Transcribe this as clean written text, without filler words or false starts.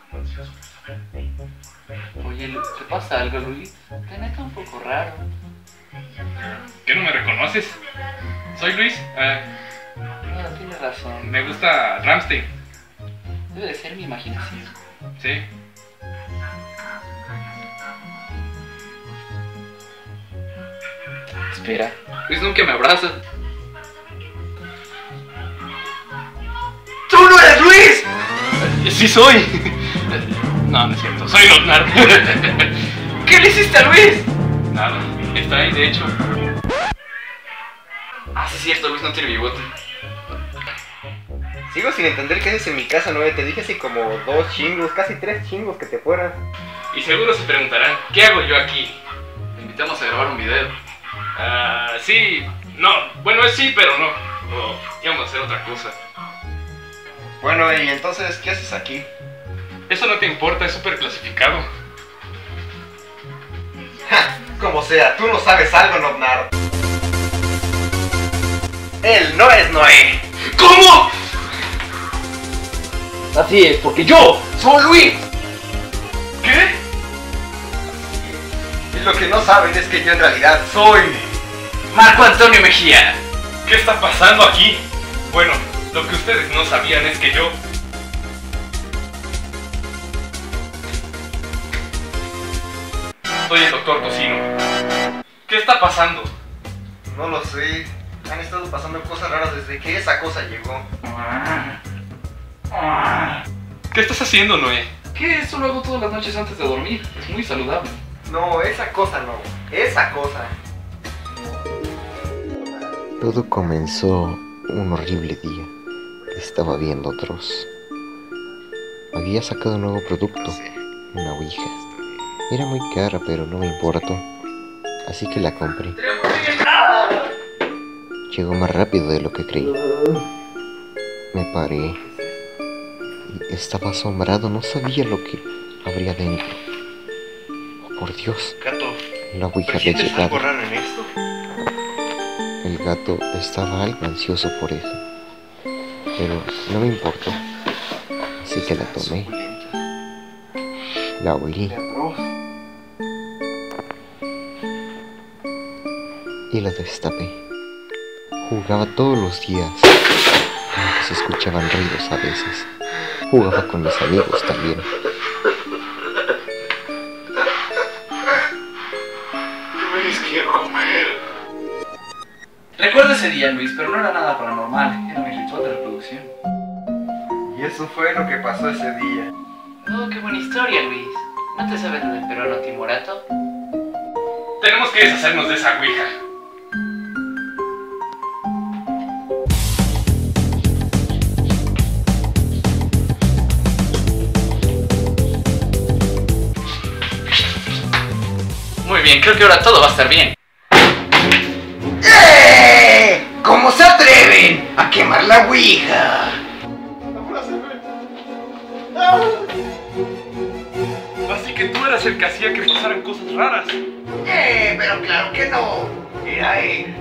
Oye, ¿te pasa algo, Luis? Te neta un poco raro. ¿Qué, no me reconoces? Soy Luis. No, tienes razón. Me gusta Rammstein. Debe de ser mi imaginación. Sí. Espera, Luis nunca me abraza. ¡Tú no eres Luis! Sí soy. No, no es cierto. Soy Notnar. ¿Qué le hiciste a Luis? Nada. Está ahí, de hecho. Ah, sí es cierto, Luis no tiene bigote. Sigo sin entender qué haces en mi casa, ¿no? Te dije así como 2 chingos, casi 3 chingos que te fueras. Y seguro se preguntarán, ¿qué hago yo aquí? Te invitamos a grabar un video. Sí. No. Bueno, es sí, pero no. Íbamos a hacer otra cosa. Bueno, y entonces, ¿qué haces aquí? Eso no te importa, es súper clasificado. Ja, como sea, tú no sabes algo, Notnar. Él no es Noé. ¿Cómo? Así es, porque yo soy Luis. ¿Qué? Y lo que no saben es que yo en realidad soy Marco Antonio Mejía. ¿Qué está pasando aquí? Bueno, lo que ustedes no sabían es que yo... soy el Dr. Tocino. ¿Qué está pasando? No lo sé. Han estado pasando cosas raras desde que esa cosa llegó. ¿Qué estás haciendo, Noé? ¿Qué? Eso lo hago todas las noches antes de dormir. Es muy saludable. No, esa cosa no. Esa cosa. Todo comenzó un horrible día. Estaba viendo Dross. Había sacado un nuevo producto, una ouija. Era muy cara, pero no me importó, así que la compré. Llegó más rápido de lo que creí. Me paré y estaba asombrado, no sabía lo que habría dentro. Oh, por Dios, Gato, la ouija había ¿sientes llegado. algo raro en esto? El gato estaba algo ansioso por eso, pero no me importó, así que la tomé, la olí y la destapé. Jugaba todos los días, aunque se escuchaban ruidos a veces. Jugaba con mis amigos también. Quiero comer. Recuerdo ese día, Luis, pero no era nada paranormal. Era mi ritual de reproducción. Y eso fue lo que pasó ese día. Oh, qué buena historia, Luis. ¿No te sabes lo del peruano timorato? Tenemos que deshacernos de esa ouija. Muy bien, creo que ahora todo va a estar bien. ¿Cómo se atreven a quemar la ouija? Así que tú eras el que hacía que pasaran cosas raras. Pero claro que no. Era él.